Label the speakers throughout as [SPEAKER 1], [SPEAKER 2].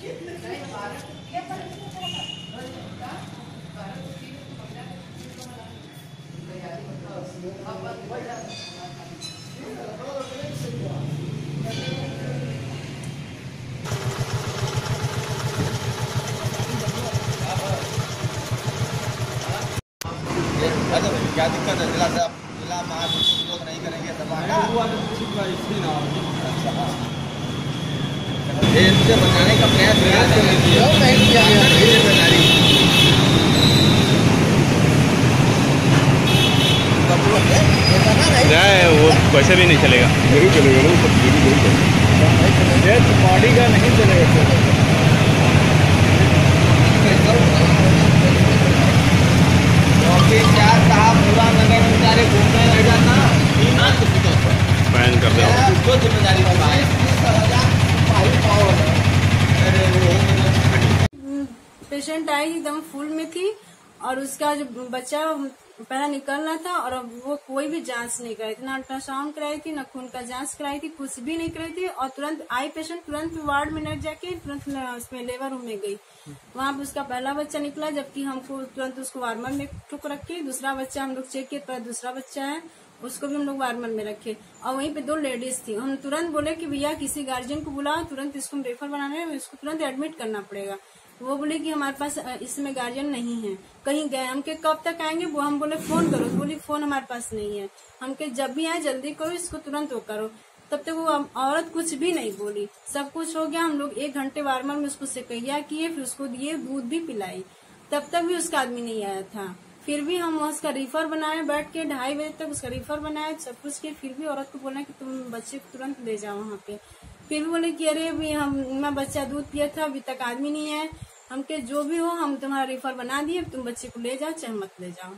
[SPEAKER 1] क्या दिक्कत है? जिला महासचिव नहीं करेंगे इससे बचाने का प्रयास
[SPEAKER 2] वो वैसे भी नहीं चलेगा, नहीं चलेगा ना, सब नहीं चलेगा, बॉडी का नहीं चलेगा।
[SPEAKER 1] पूरा नगर में बेचारे घूमने रह जाता
[SPEAKER 2] बैन कर दो,
[SPEAKER 1] जिम्मेदारी
[SPEAKER 3] पेशेंट आई एकदम फुल में थी और उसका जो बच्चा पहला निकलना था और वो कोई भी जांच नहीं कराई थी, ना अल्ट्रासाउंड कराई थी, ना खून का जांच कराई थी, कुछ भी नहीं कराई थी। और तुरंत आई पेशेंट तुरंत वार्ड में न जाके तुरंत उसमें लेबर रूम में गई। वहां पर उसका पहला बच्चा निकला, जबकि हमको तुरंत उसको वार्मर में टुक रखे। दूसरा बच्चा हम लोग चेक किए, पर दूसरा बच्चा है उसको भी हम लोग वार्मर में रखे। और वहीं पे 2 लेडीज थी। हम तुरंत बोले कि भैया किसी गार्जियन को बुलाओ, तुरंत इसको रेफर बनाना है, इसको तुरंत एडमिट करना पड़ेगा। वो बोले कि हमारे पास इसमें गार्जियन नहीं है, कहीं गए। हमके कब तक आएंगे? वो हम बोले फोन करो, बोली फोन हमारे पास नहीं है। हमके जब भी आए जल्दी करो, इसको तुरंत वो करो। तब तक वो औरत कुछ भी नहीं बोली। सब कुछ हो गया, हम लोग 1 घंटे वार्मर में उसको सेकैया किए, फिर उसको दिए, दूध भी पिलाई, तब तक भी उसका आदमी नहीं आया था। फिर भी हम उसका रिफर बनाए, बैठ के 2:30 बजे तक उसका रिफर बनाए, सब कुछ किए। फिर भी औरत को बोला कि तुम बच्चे को तुरंत ले जाओ वहाँ पे। फिर भी बोले कि अरे अभी मैं बच्चा दूध पिया था, अभी तक आदमी नहीं है। हमके जो भी हो, हम तुम्हारा रिफर बना दिए, तुम बच्चे को ले जाओ चाहे मत ले जाओ।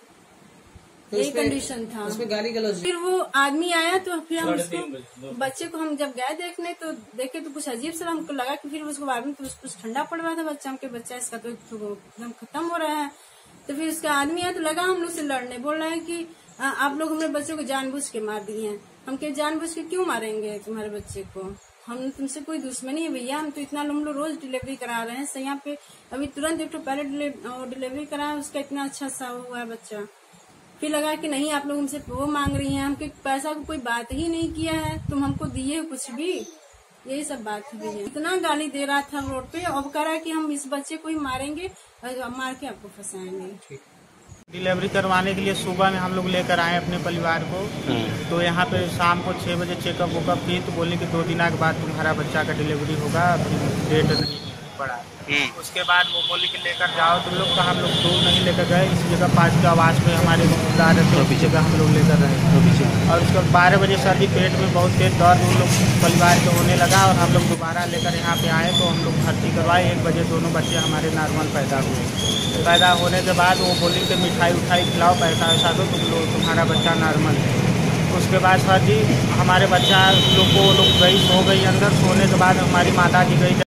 [SPEAKER 3] तो यही कंडीशन था।
[SPEAKER 1] उसमें गाली गलौज।
[SPEAKER 3] फिर वो आदमी आया तो फिर हम उसको बच्चे को हम जब गए देखने तो देखे तो कुछ अजीब सा हमको लगा कि फिर उसको बाद में कुछ ठंडा पड़ रहा था बच्चा। हमके बच्चा इसका तो एकदम खत्म हो रहा है। तो फिर उसका आदमी आया तो लगा हम लोग से लड़ने, बोल रहा है कि आप लोग हमारे बच्चे को जानबूझ के मार दिए हैं। हमके जानबूझ के क्यों मारेंगे तुम्हारे बच्चे को? हम तुमसे कोई दुश्मनी है भैया? हम तो इतना हम लोग रोज डिलीवरी करा रहे हैं। सही यहाँ पे अभी तुरंत एक तो पहले डिलीवरी कराया, उसका इतना अच्छा सा हुआ है बच्चा। फिर लगा कि नहीं आप लोग हमसे वो मांग रही हैं, हमके पैसा को कोई बात ही नहीं किया है, तुम हमको दिए कुछ भी, यही सब बात है भैया। इतना गाली दे रहा था रोड पे और कह रहा है कि हम इस बच्चे को ही मारेंगे और मार के आपको फंसाएंगे।
[SPEAKER 4] डिलीवरी करवाने के लिए सुबह में हम लोग लेकर आए अपने परिवार को। तो यहाँ पे शाम को 6 बजे चेकअप वुकअप की तो बोले कि 2 दिन के बाद तुम्हारा बच्चा का डिलीवरी होगा, अभी डेट नहीं पड़ा। उसके बाद वो बोले कि लेकर जाओ तुम लोग। तो हम लोग दूर नहीं लेकर गए, इसी जगह 5 के आवास में हमारे रिश्तेदार रहते हैं, जगह हम लोग लेकर रहे। और उसके 12 बजे सर्दी, पेट में बहुत तेज दर्द उन लोग परिवार के होने लगा और हम लोग दोबारा लेकर यहाँ पे आए तो हम लोग भर्ती करवाए। 1 बजे दोनों बच्चे हमारे नॉर्मल पैदा हुए। पैदा होने के बाद वो बोली कि मिठाई उठाई खिलाओ, पैसा वैसा दो, तुम्हारा बच्चा नॉर्मल है। उसके बाद सर जी हमारे बच्चा लोग को गई, सो गई अंदर। सोने के बाद हमारी माता जी गई